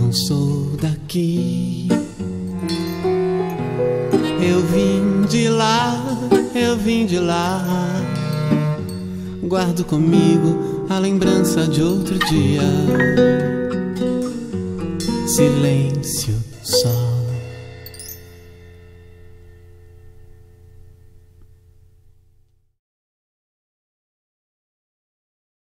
não sou daqui. Eu vim de lá, eu vim de lá. Guardo comigo a lembrança de outro dia. Silêncio só.